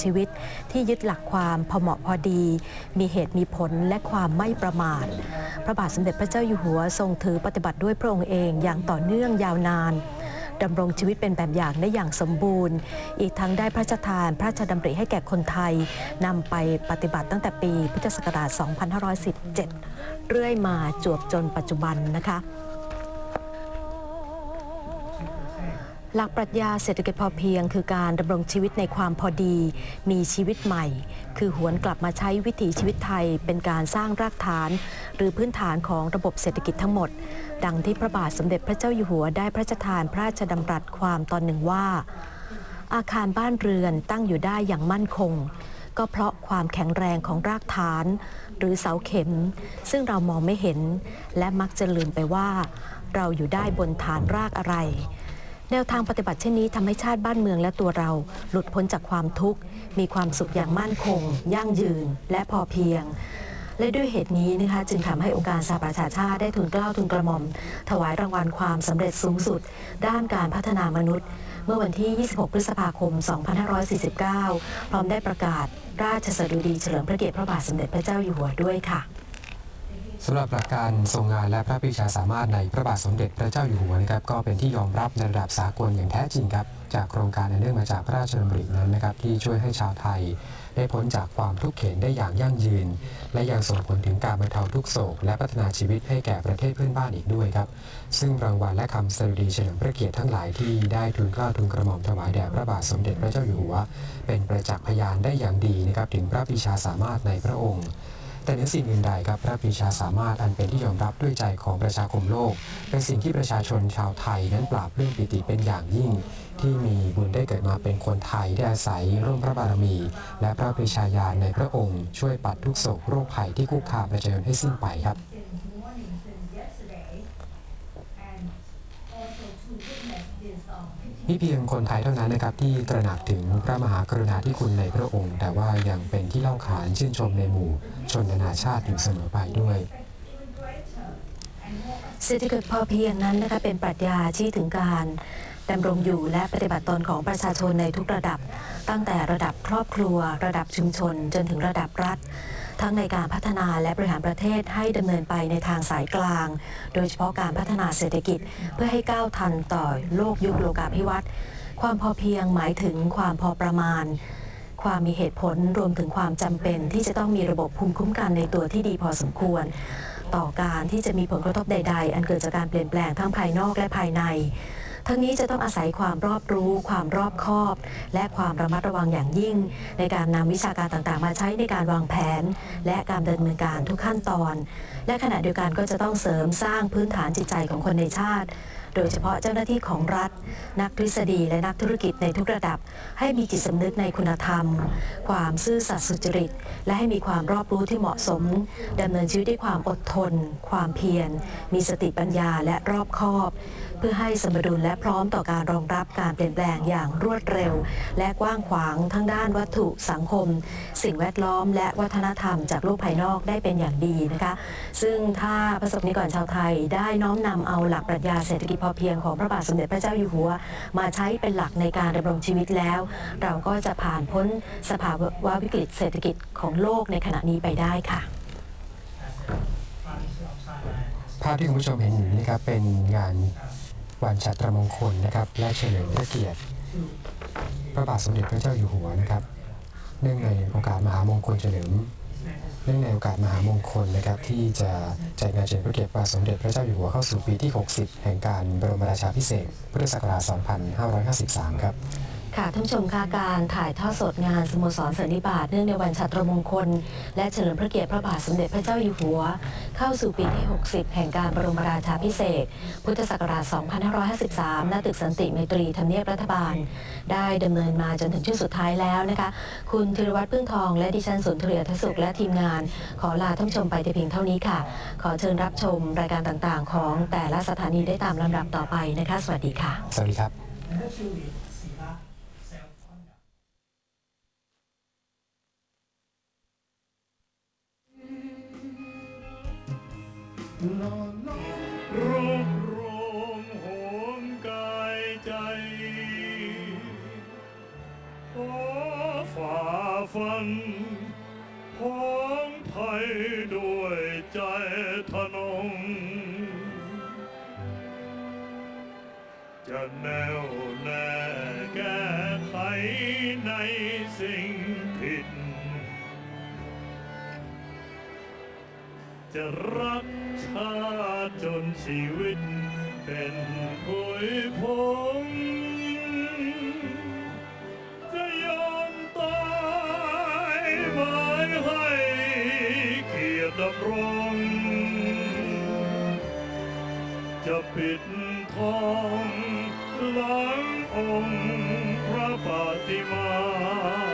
ชีวิตที่ยึดหลักความพอเหมาะพอดีมีเหตุมีผลและความไม่ประมาทพระบาทสมเด็จพระเจ้าอยู่หัวทรงถือปฏิบัติด้วยพระองค์เองอย่างต่อเนื่องยาวนานดำรงชีวิตเป็นแบบอย่างได้อย่างสมบูรณ์อีกทั้งได้พระราชทานพระราชดำริให้แก่คนไทยนำไปปฏิบัติตั้งแต่ปีพุทธศักราช 2517 เรื่อยมาจวบจนปัจจุบันนะคะหลักปรัชญาเศรษฐกิจพอเพียงคือการดำรงชีวิตในความพอดีมีชีวิตใหม่คือหวนกลับมาใช้วิถีชีวิตไทยเป็นการสร้างรากฐานหรือพื้นฐานของระบบเศรษฐกิจทั้งหมดดังที่พระบาทสมเด็จพระเจ้าอยู่หัวได้พระราชทานพระราชดำรัสความตอนหนึ่งว่าอาคารบ้านเรือนตั้งอยู่ได้อย่างมั่นคงก็เพราะความแข็งแรงของรากฐานหรือเสาเข็มซึ่งเรามองไม่เห็นและมักจะลืมไปว่าเราอยู่ได้บนฐานรากอะไรแนวทางปฏิบัติเช่นนี้ทำให้ชาติบ้านเมืองและตัวเราหลุดพ้นจากความทุกข์มีความสุขอย่างมั่นคงยั่งยืนและพอเพียงและด้วยเหตุนี้นะคะจึงทำให้องค์การสหประชาชาติได้ทูลเกล้าทูลกระหม่อมถวายรางวัลความสำเร็จสูงสุดด้านการพัฒนามนุษย์เมื่อวันที่ 26 พฤษภาคม 2549 พร้อมได้ประกาศราชสดุดีเฉลิมพระเกียรติพระบาทสมเด็จพระเจ้าอยู่หัวด้วยค่ะสำหรับหลักการทรงงานและพระปรีชาสามารถในพระบาทสมเด็จพระเจ้าอยู่หัวนะครับก็เป็นที่ยอมรับในระดับสากลอย่างแท้จริงครับจากโครงการเนื่องมาจากพระราชดำรินั้นนะครับที่ช่วยให้ชาวไทยได้พ้นจากความทุกข์เข็ญได้อย่างยั่งยืนและยังส่งผลถึงการบรรเทาทุกโศกและพัฒนาชีวิตให้แก่ประเทศเพื่อนบ้านอีกด้วยครับซึ่งรางวัลและคำสดุดีเฉลิมพระเกียรติทั้งหลายที่ได้ทูลเกล้าทูลกระหม่อมถวายแด่พระบาทสมเด็จพระเจ้าอยู่หัวเป็นประจักษ์พยานได้อย่างดีนะครับถึงพระปรีชาสามารถในพระองค์แต่เหนือสิ่งอื่นใดครับพระปรีชาสามารถอันเป็นที่ยอมรับด้วยใจของประชาคมโลกเป็นสิ่งที่ประชาชนชาวไทยนั้นปราบปลื้มปิติเป็นอย่างยิ่งที่มีบุญได้เกิดมาเป็นคนไทยได้อาศัยร่วมพระบารมีและพระปรีชาญาณในพระองค์ช่วยปัดทุกโศกโรคภัยที่คุกคามประชาชนให้สิ้นไปครับนี่เพียงคนไทยเท่านั้นนะครับที่ตระหนักถึงพระมหากรุณาธิคุณในพระองค์แต่ว่ายังเป็นที่เล่าขานชื่นชมในหมู่ชนนานาชาติอยู่เสมอไปด้วยเศรษฐกิจพอเพียงนั้นนะคะเป็นปรัชญาที่ถึงการดำรงอยู่และปฏิบัติตนของประชาชนในทุกระดับตั้งแต่ระดับครอบครัวระดับชุมชนจนถึงระดับรัฐทั้งในการพัฒนาและบริหารประเทศให้ดำเนินไปในทางสายกลางโดยเฉพาะการพัฒนาเศรษฐกิจเพื่อให้ก้าวทันต่อโลกยุคโลกาภิวัตน์ความพอเพียงหมายถึงความพอประมาณความมีเหตุผลรวมถึงความจำเป็นที่จะต้องมีระบบภูมิคุ้มกันในตัวที่ดีพอสมควรต่อการที่จะมีผลกระทบใดๆอันเกิดจากการเปลี่ยนแปลงทั้งภายนอกและภายในทั้งนี้จะต้องอาศัยความรอบรู้ความรอบคอบและความระมัดระวังอย่างยิ่งในการนำวิชาการต่างๆมาใช้ในการวางแผนและการดำเนินการทุกขั้นตอนและขณะเดียวกันก็จะต้องเสริมสร้างพื้นฐานจิตใจของคนในชาติโดยเฉพาะเจ้าหน้าที่ของรัฐนักทฤษฎีและนักธุรกิจในทุกระดับให้มีจิตสำนึกในคุณธรรมความซื่อสัตย์สุจริตและให้มีความรอบรู้ที่เหมาะสมดำเนินชีวิตด้วยความอดทนความเพียรมีสติปัญญาและรอบคอบเพื่อให้สมดุลและพร้อมต่อการรองรับการเปลี่ยนแปลงอย่างรวดเร็วและกว้างขวางทั้งด้านวัตถุสังคมสิ่งแวดล้อมและวัฒนธรรมจากโลกภายนอกได้เป็นอย่างดีนะคะซึ่งถ้าประสบนิกรชาวไทยได้น้อมนำเอาหลักปรัชญาเศรษฐกิจพอเพียงของพระบาทสมเด็จพระเจ้าอยู่หัวมาใช้เป็นหลักในการดำรงชีวิตแล้วเราก็จะผ่านพ้นสภาวะวิกฤตเศรษฐกิจของโลกในขณะนี้ไปได้ค่ะภาพที่คุณผู้ชมเห็นอยู่นี้ครับเป็นงานวันฉัตรมงคลนะครับและเฉลิมพระเกียรติพระบาทสมเด็จพระเจ้าอยู่หัวนะครับเนื่องในโอกาสมหามงคลเฉลิมเนื่องในโอกาสมหามงคลนะครับที่จะจัดงานเฉลิมพระเกียรติพระบาทสมเด็จพระเจ้าอยู่หัวเข้าสู่ปีที่ 60 แห่งการบรมราชาภิเษกพุทธศักราช 2553 ครับค่ะท่านผู้ชมค่ะการถ่ายทอดสดงานสโมสรสันนิบาตเนื่องในวันฉัตรมงคลและเฉลิมพระเกียรติพระบาทสมเด็จพระเจ้าอยู่หัวเข้าสู่ปีที่ 60 แห่งการบรมราชาภิเษกพุทธศักราช 2553 ณ ตึกสันติไมตรีทำเนียบรัฐบาลได้ดำเนินมาจนถึงช่วงสุดท้ายแล้วนะคะคุณธีรวัฒน์พึ่งทองและดิฉันสุนทรียทสุขและทีมงานขอลาท่านผู้ชมไปแต่เพียงเท่านี้ค่ะขอเชิญรับชมรายการต่างๆของแต่ละสถานีได้ตามลำดับต่อไปนะคะสวัสดีค่ะสวัสดีครับรวบรวมโหมกายใจขอฝากฝันพ้องไทยด้วยใจทะนงจะแน่วแน่แก้ไขในสิ่งผิดจะรักชาติจนชีวิตเป็นผุยพงจะยอมตายหมายให้เกียรติดำรงจะปิดทองหลังองค์พระปฏิมา